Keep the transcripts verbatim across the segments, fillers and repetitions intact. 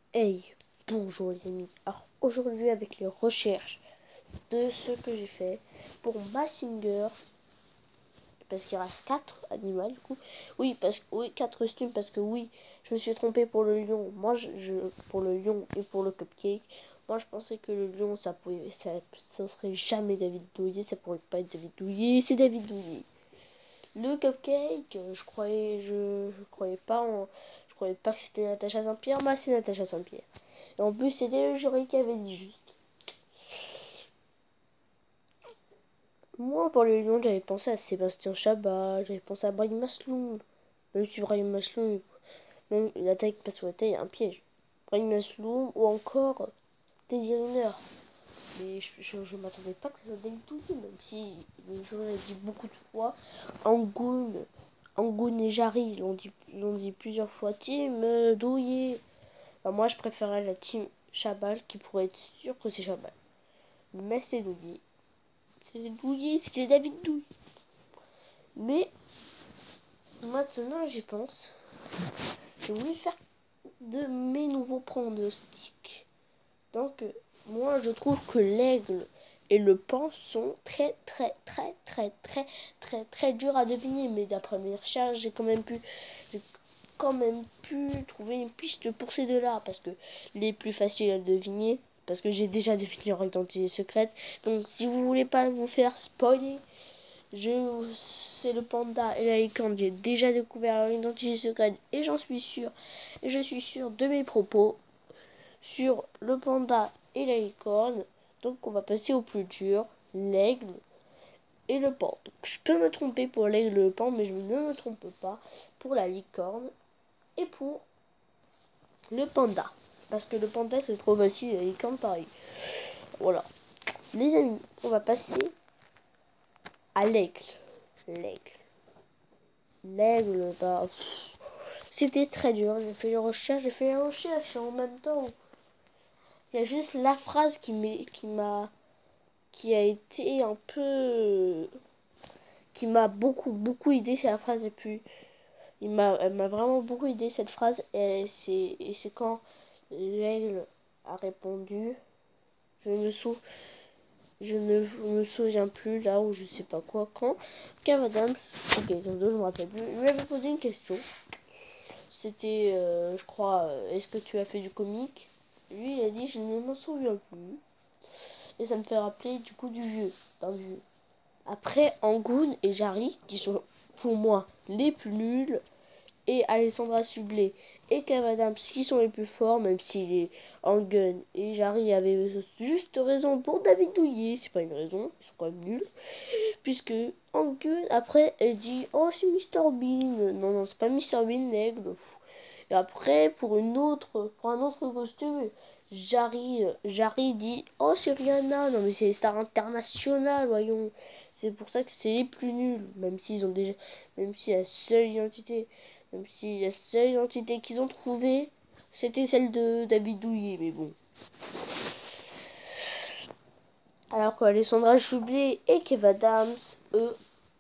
Hey, bonjour les amis. Alors aujourd'hui avec les recherches de ce que j'ai fait pour Mazinger, parce qu'il reste quatre animaux du coup. Oui, parce que oui, quatre costumes parce que oui, je me suis trompé pour le lion. Moi je, je pour le lion et pour le cupcake. Moi je pensais que le lion ça pouvait ça, ça serait jamais David Douillet, ça pourrait pas être David Douillet, c'est David Douillet. Le cupcake, je croyais je, je croyais pas en, je croyais pas que c'était Natacha Saint-Pierre, moi c'est Natacha Saint-Pierre. Et en plus, c'était le jury qui avait dit juste. Moi, pour les lions, j'avais pensé à Sébastien Chabat, j'avais pensé à Brahim Masloum. Même si Brahim Masloum, même la taille qui passe sur la taille, un piège. Brahim Masloum ou encore Teddy Riner. Mais je, je, je m'attendais pas que ça soit David Douillet, même si le jury a dit beaucoup de fois. Angoun, Angoun et Jarry l'ont dit, l'ont dit plusieurs fois. Team euh, Douillet. Enfin, moi, je préférais la team Chabal qui pourrait être sûr que c'est Chabal. Mais c'est Douillet. C'est Douillet, c'est David Douillet. Mais maintenant j'y pense. J'ai voulu faire de mes nouveaux pronostics. Donc moi je trouve que l'aigle et le paon sont très très très très très très très durs à deviner. Mais d'après mes recherches, j'ai quand même pu j'ai quand même pu trouver une piste pour ces deux-là. Parce que les plus faciles à deviner, parce que j'ai déjà deviné leur identité secrète. Donc si vous voulez pas vous faire spoiler, Je, c'est le panda et la licorne. J'ai déjà découvert leur identité secrète et j'en suis sûr. Et je suis sûr de mes propos sur le panda et la licorne. Donc on va passer au plus dur, l'aigle et le pan. Donc, je peux me tromper pour l'aigle et le pan, mais je ne me trompe pas pour la licorne et pour le panda. Parce que le panda c'est trop facile et la licorne pareil. Voilà. Les amis, on va passer à l'aigle. L'aigle. L'aigle, bah, c'était très dur. J'ai fait les recherches, j'ai fait les recherches en même temps. Il y a juste la phrase qui m'a, qui m'a, qui a été un peu, qui m'a beaucoup, beaucoup aidé. C'est la phrase et puis, il m'a, elle m'a vraiment beaucoup aidé cette phrase. Et c'est, et c'est quand l'aigle a répondu. Je me souviens. Je ne me souviens plus là où je sais pas quoi quand. Cavadam, ou quelqu'un d'autre, je me rappelle plus. Il m'avait posé une question. C'était, euh, je crois, euh, est-ce que tu as fait du comique? Lui, il a dit, je ne m'en souviens plus. Et ça me fait rappeler du coup du vieux, d'un vieux. Après, Angoun et Jarry, qui sont pour moi les plus nuls, et Alessandra Sublet et Kev Adams, qui sont les plus forts, même si les Angun et Jarry avaient juste raison pour David Douillet, c'est pas une raison, ils sont quand même nuls. Puisque Angun, après, elle dit, oh, c'est Mister Bean. Non, non, c'est pas Mister Bean, l'aigle. Et après, pour une autre, pour un autre costume, Jarry, Jarry dit, oh c'est Rihanna, non mais c'est les stars internationales, voyons. C'est pour ça que c'est les plus nuls, même s'ils ont déjà, même si la seule identité, même si la seule identité qu'ils ont trouvée, c'était celle de David Douillet, mais bon. Alors qu'Alessandra Sublet et Kev Adams, eux,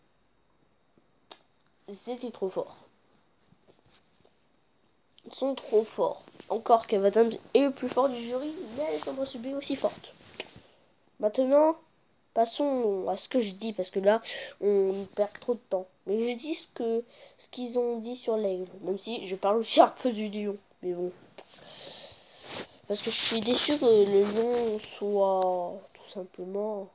c'était trop fort. Ils sont trop forts. Encore Kev Adams est le plus fort du jury, mais Alessandra Sublet est aussi forte. Maintenant, passons à ce que je dis, parce que là, on perd trop de temps. Mais je dis ce que ce qu'ils ont dit sur l'aigle, même si je parle aussi un peu du lion. Mais bon. Parce que je suis déçu que le lion soit tout simplement...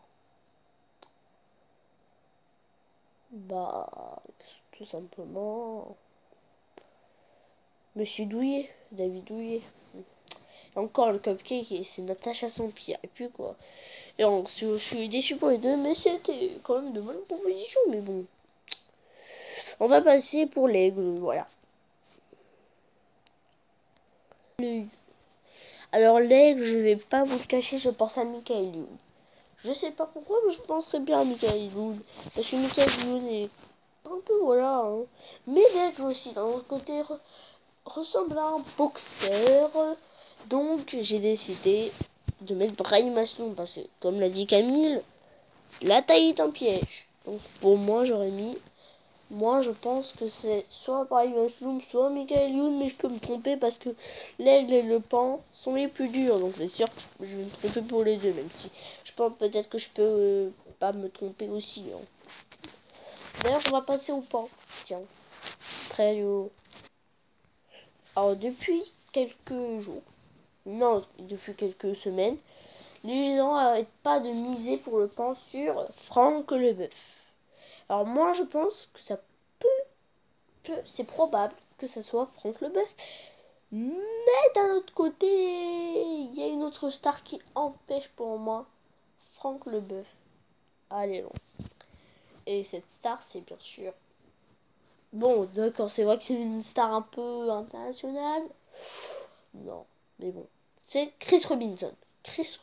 Bah... Tout simplement... Monsieur Douillet, David Douillet. Et encore le cupcake, c'est Natacha Saint-Pierre. Et puis quoi. Et on, je suis déçu pour les deux, mais c'était quand même de bonnes propositions, mais bon. On va passer pour l'aigle, voilà. Alors l'aigle, je vais pas vous le cacher, je pense à Michael Youn. Je sais pas pourquoi, mais je penserais bien à Michael Youn. Parce que Michael Youn est un peu, voilà. Hein. Mais l'aigle aussi, d'un autre côté, re ressemble à un boxeur. Donc j'ai décidé de mettre Brahim Masloum. Parce que, comme l'a dit Camille, la taille est un piège. Donc pour moi, j'aurais mis Moi, je pense que c'est soit Brahim Asloum, soit Michael Youn, mais je peux me tromper parce que l'aigle et le pan sont les plus durs. Donc c'est sûr que je vais me tromper pour les deux, même si je pense peut-être que je peux euh, pas me tromper aussi. Hein. D'ailleurs, on va passer au pan. Tiens, très haut. Alors, depuis quelques jours, non, depuis quelques semaines, les gens n'arrêtent pas de miser pour le pan sur Franck Leboeuf. Alors moi, je pense que ça peut, c'est probable que ça soit Franck Leboeuf. Mais d'un autre côté, il y a une autre star qui empêche pour moi Franck Leboeuf à aller loin. Et cette star, c'est bien sûr... Bon, d'accord, c'est vrai que c'est une star un peu internationale. Non, mais bon. C'est Chris Robinson. Chris...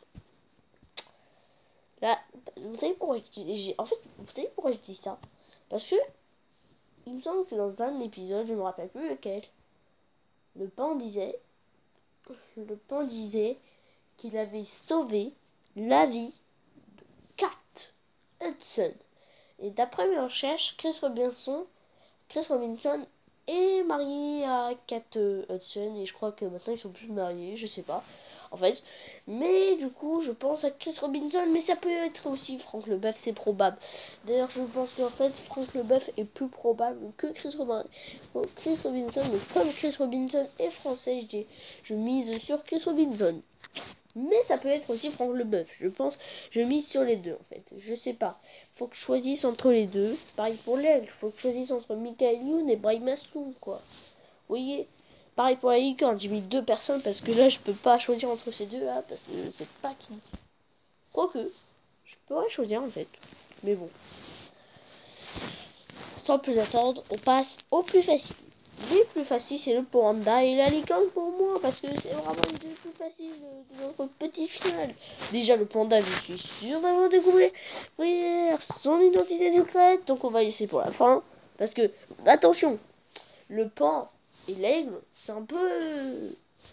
Là, vous savez pourquoi je dis... En fait, vous savez pourquoi je dis ça? Parce que, il me semble que dans un épisode, je me rappelle plus lequel, le pan disait... Le pan disait qu'il avait sauvé la vie de Kat Hudson. Et d'après mes recherches, Chris Robinson, Chris Robinson est marié à Kat Hudson et je crois que maintenant ils sont plus mariés, je sais pas. En fait, mais du coup, je pense à Chris Robinson, mais ça peut être aussi Franck Leboeuf, c'est probable. D'ailleurs, je pense qu'en fait, Franck Leboeuf est plus probable que Chris Robinson. Donc, Chris Robinson, mais comme Chris Robinson est français, je, dis, je mise sur Chris Robinson. Mais ça peut être aussi Franck Leboeuf. Je pense, je mise sur les deux en fait. Je sais pas. Faut que je choisisse entre les deux. Pareil pour l'aigle. Faut que je choisisse entre Michael Youn et Brahim Asloum, quoi. Vous voyez. Pareil pour la licorne. J'ai mis deux personnes parce que là, je peux pas choisir entre ces deux là parce que je sais pas qui. Quoique, je pourrais choisir en fait. Mais bon. Sans plus attendre, on passe au plus facile. Le plus facile, c'est le panda et la licorne pour moi, parce que c'est vraiment le plus facile de, de notre petit final. Déjà, le panda, je suis sûr d'avoir découvert son identité secrète, donc on va laisser pour la fin. Parce que, attention, le pan et l'aigle, c'est un peu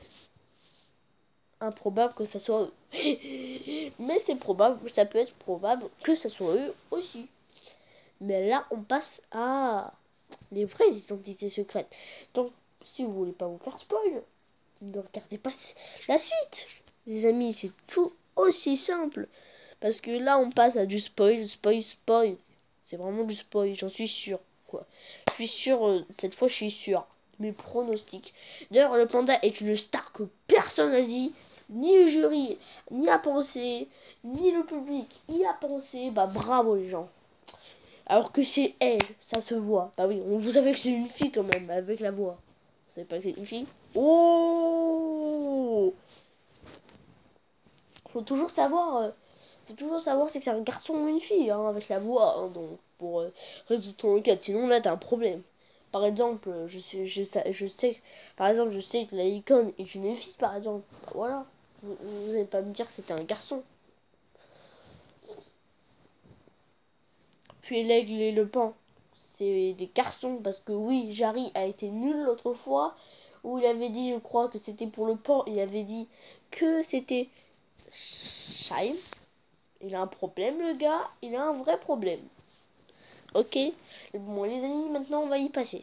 improbable que ça soit eux. Mais c'est probable, ça peut être probable que ça soit eux aussi. Mais là, on passe à les vraies identités secrètes. Donc, si vous voulez pas vous faire spoil, ne regardez pas la suite. Les amis, c'est tout aussi simple. Parce que là, on passe à du spoil, spoil, spoil. C'est vraiment du spoil, j'en suis sûr. Quoi. Je suis sûr, euh, cette fois, je suis sûr. Mes pronostics. D'ailleurs, le panda est une star que personne n'a dit. Ni le jury, ni a pensé, ni le public y a pensé. Bah, bravo les gens. Alors que c'est elle, ça se voit. Bah oui, on vous savez que c'est une fille quand même, avec la voix. Vous savez pas que c'est une fille? Oh! Faut toujours savoir, euh, faut toujours savoir si c'est un garçon ou une fille, hein, avec la voix. Hein, donc, pour euh, résoudre ton enquête, sinon là t'as un problème. Par exemple, je sais, je, sais, je sais, par exemple, je sais que la licorne est une fille, par exemple. Bah, voilà. Vous, vous allez pas me dire que c'était un garçon. Puis l'aigle et le pan, c'est des garçons parce que oui, Jarry a été nul l'autre fois où il avait dit, je crois que c'était pour le pan, il avait dit que c'était Shine. Il a un problème le gars, il a un vrai problème. Ok, bon les amis, maintenant on va y passer.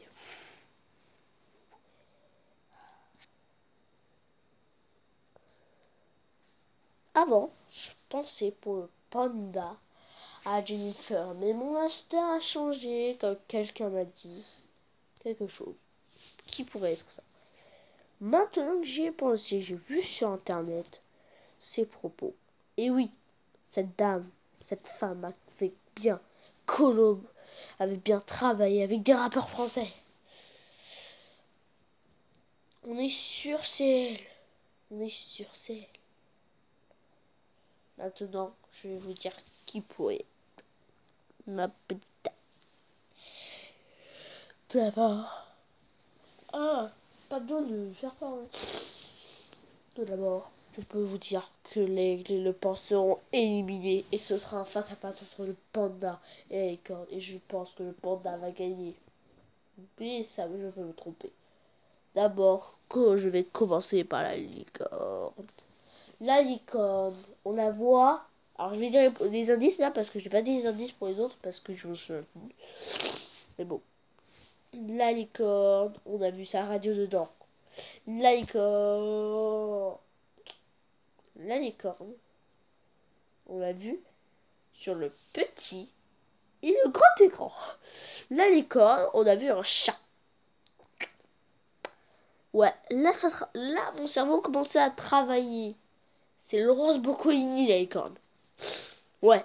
Avant, je pensais pour le panda à Jennifer, mais mon instinct a changé quand quelqu'un m'a dit quelque chose. Qui pourrait être ça? Maintenant que j'y ai pensé, j'ai vu sur internet ses propos. Et oui, cette dame, cette femme avait bien colo, avait bien travaillé avec des rappeurs français. On est sûr c'est elle. On est sûr c'est elle. Maintenant, je vais vous dire qui pourrait. Ma petite. Tout d'abord. Ah, pas besoin de faire parler. Tout d'abord, je peux vous dire que l'aigle et le pan seront éliminés et que ce sera un face à face entre le panda et la licorne. Et je pense que le panda va gagner. Mais ça, je peux me tromper. D'abord, je vais commencer par la licorne. La licorne, on la voit. Alors je vais dire les indices là parce que je n'ai pas dit les indices pour les autres parce que je me souviens plus. Mais bon. La licorne, on a vu sa radio dedans. La licorne. La licorne, on l'a vu sur le petit et le grand écran. La licorne, on a vu un chat. Ouais, là, ça là mon cerveau commençait à travailler. C'est Laurence Boccolini, la licorne. Ouais.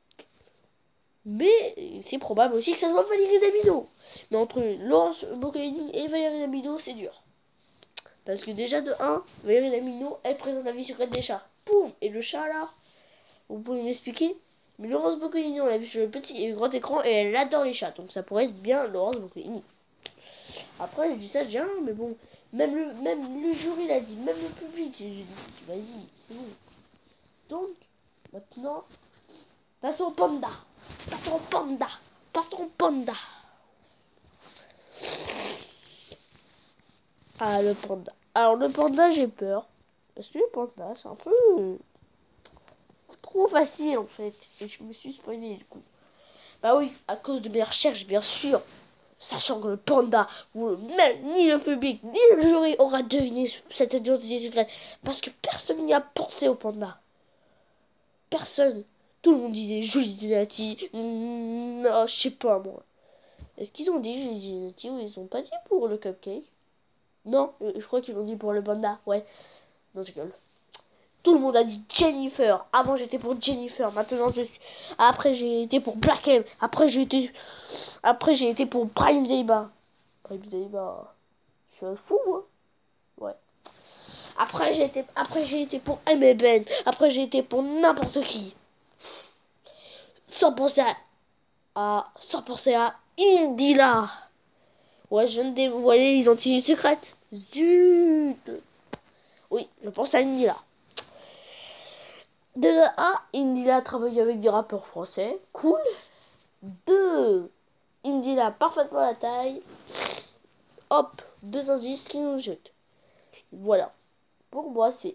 Mais c'est probable aussi que ça soit Valérie Damido. Mais entre Laurence Boccolini et Valérie Damido, c'est dur. Parce que déjà de un, Valérie Damido, elle présente la vie secrète des chats. Boum. Et le chat là, vous pouvez m'expliquer? Mais Laurence Boccolini, on l'a vu sur le petit et le grand écran et elle adore les chats. Donc ça pourrait être bien Laurence Boccolini. Après, je dis ça, je dis, ah, mais bon, même le, même le jury l'a dit, même le public, j'ai dit, vas-y, c'est bon. Donc, maintenant, passons au panda. Passons au panda. Passons au panda. Ah, le panda. Alors, le panda, j'ai peur. Parce que le panda, c'est un peu euh, trop facile, en fait. Et je me suis spoilé, du coup. Bah oui, à cause de mes recherches, bien sûr. Sachant que le panda, ou même ni le public, ni le jury aura deviné cette identité secrète. Parce que personne n'y a pensé au panda. Personne. Tout le monde disait Julie Donati. Non, je sais pas moi. Est-ce qu'ils ont dit Julie Donati ou ils ont pas dit pour le cupcake? Non, je crois qu'ils l'ont dit pour le panda. Ouais. Non, je rigole. Tout le monde a dit Jennifer. Avant j'étais pour Jennifer. Maintenant je suis. Après j'ai été pour Black M. Après j'ai été. Après j'ai été pour Prime Zeiba. Prime Zeiba. Je suis un fou moi. Ouais. Après j'ai été. Après j'ai été pour M L Ben. Après j'ai été pour n'importe qui. Sans penser à. à. Sans penser à Indila. Ouais, je viens de dévoiler l'identité secrète. Zut. Oui, je pense à Indila. De un, Indila a travaillé avec des rappeurs français. Cool. deux. Indila a parfaitement la taille. Hop, deux indices qui nous jettent. Voilà. Pour moi, c'est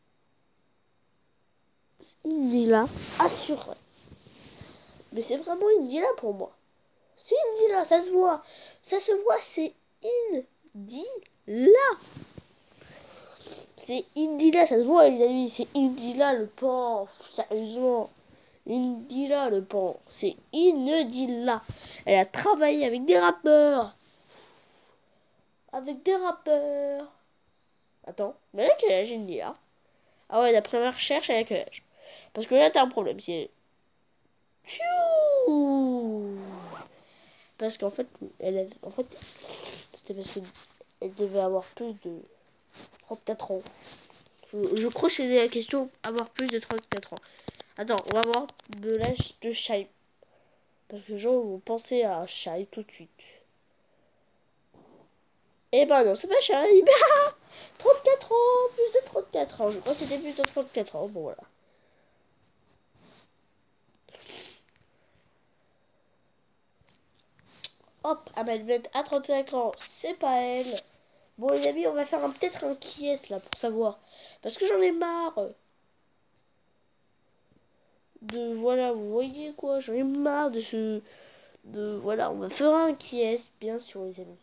Indila assuré. Mais c'est vraiment Indila pour moi. C'est Indila, ça se voit. Ça se voit, c'est Indila. C'est Indila, ça se voit les amis. C'est Indila le pan. Sérieusement. Indila le pan. C'est Indila. Elle a travaillé avec des rappeurs. Avec des rappeurs. Attends, mais elle a quel âge Indila? Ah ouais, d'après ma recherche, elle a quel âge? Parce que là, t'as un problème. C'est... Parce qu'en fait, elle avait... En fait, c'était parce qu'elle devait avoir plus de trente-quatre ans. Je, je crois que c'est la question avoir plus de trente-quatre ans. Attends, on va voir de l'âge de Shai. Parce que les gens vont penser à Shai tout de suite. Eh ben non, c'est pas Shai. trente-quatre ans, plus de trente-quatre ans. Je crois que c'était plus de trente-quatre ans. Bon, voilà. Hop, Amel à trente-cinq ans, c'est pas elle. Bon, les amis, on va faire peut-être un qui est là pour savoir. Parce que j'en ai marre. De voilà, vous voyez quoi, j'en ai marre de ce. De voilà, on va faire un qui est bien sûr, les amis.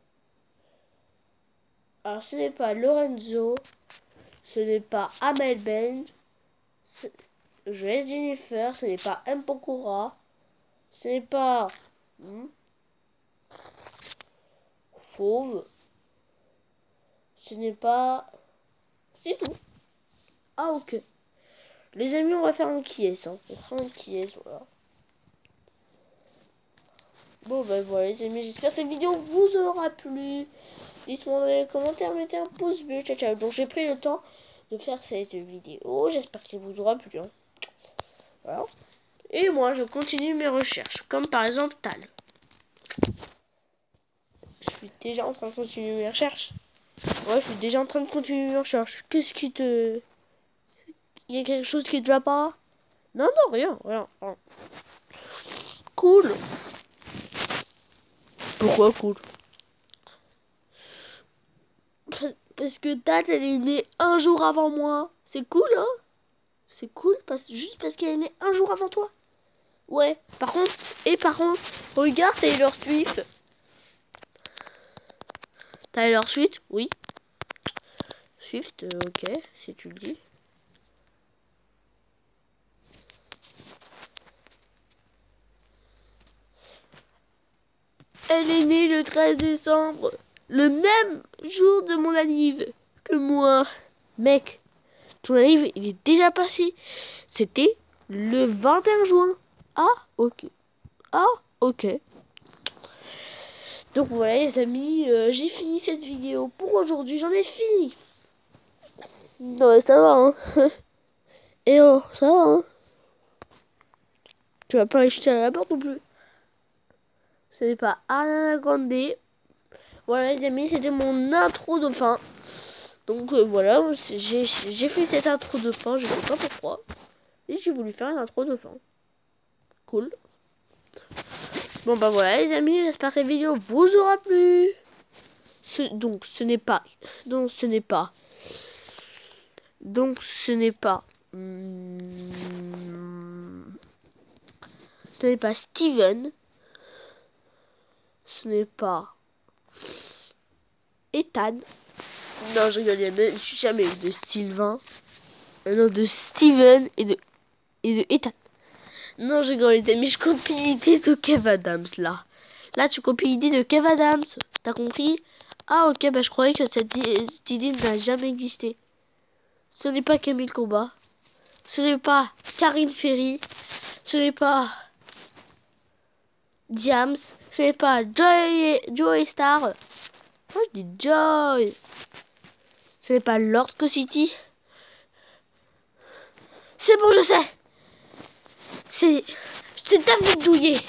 Alors, ce n'est pas Lorenzo, ce n'est pas Amel Ben, je vais Jennifer, ce n'est pas M. Pokora, ce n'est pas hmm, Fauve, ce n'est pas. C'est tout. Ah, ok. Les amis, on va faire un qui est, hein. On fera un qui est, voilà. Bon, ben voilà, les amis, j'espère que cette vidéo vous aura plu. Dites-moi dans les commentaires, mettez un pouce bleu, ciao ciao. Donc j'ai pris le temps de faire cette vidéo. J'espère qu'elle vous aura plu. Hein. Voilà. Et moi, je continue mes recherches. Comme par exemple Tal. Je suis déjà en train de continuer mes recherches. Ouais, je suis déjà en train de continuer mes recherches. Qu'est-ce qui te... Il y a quelque chose qui te va pas? Non, non, rien, rien. rien. Cool. Pourquoi cool? Parce que Tal, elle est née un jour avant moi. C'est cool, hein? C'est cool, parce, juste parce qu'elle est née un jour avant toi. Ouais, par contre, et par contre, regarde Taylor Swift. Tyler Swift, oui. Swift, euh, ok, si tu le dis. Elle est née le treize décembre, le même jour de mon anniv que moi. Mec, ton anniv, il est déjà passé. C'était le vingt et un juin. Ah, ok. Ah, ok. Donc voilà les amis, euh, j'ai fini cette vidéo pour aujourd'hui. J'en ai fini. Non mais ça va, hein. Et oh, ça va, hein. Tu vas pas aller jeter à la porte non plus. Ce n'est pas Ariana Grande. Voilà les amis, c'était mon intro de fin. Donc euh, voilà, j'ai fait cette intro de fin, je sais pas pourquoi. Et j'ai voulu faire une intro de fin. Cool. Bon bah voilà les amis, j'espère que cette vidéo vous aura plu. Ce, donc ce n'est pas... Donc ce n'est pas... Donc ce n'est pas... Hmm, ce n'est pas Steven. Ce n'est pas... Ethan. Non, je rigole, je suis jamais eu de Sylvain. Euh, non, de Steven et de... Et de Ethan. Non, je rigole, les amis, je copie l'idée de Kev Adams, là. Là, tu copies l'idée de Kev Adams. T'as compris? Ah, ok, bah je croyais que cette, cette idée n'a jamais existé. Ce n'est pas Camille Combat. Ce n'est pas Karine Ferry. Ce n'est pas Diams. Ce n'est pas Joy, Joy Star. Moi, je dis Joy. Ce n'est pas Lord City. C'est bon, je sais. C'est... C'est David Douillet.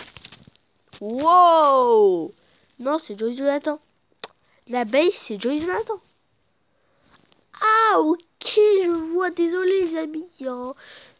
Wow. Non, c'est Joyce Jonathan. L'abeille, c'est Joyce Jonathan. Ah, ok, je vois. Désolé, les amis. Hein.